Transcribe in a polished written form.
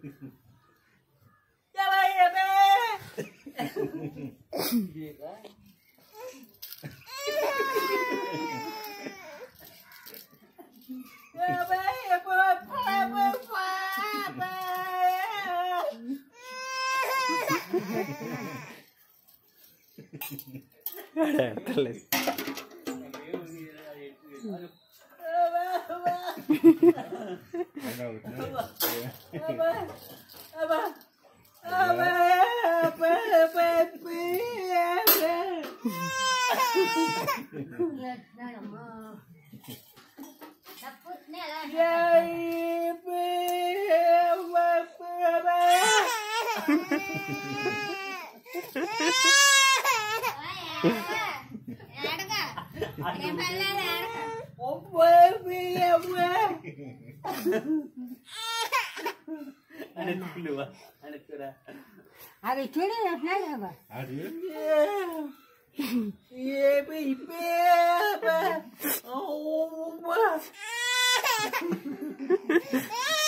Ya bay ya bay. Ya bay ya bay. terus. Ada ciri ya, apa? Ada. Ye baby, oh,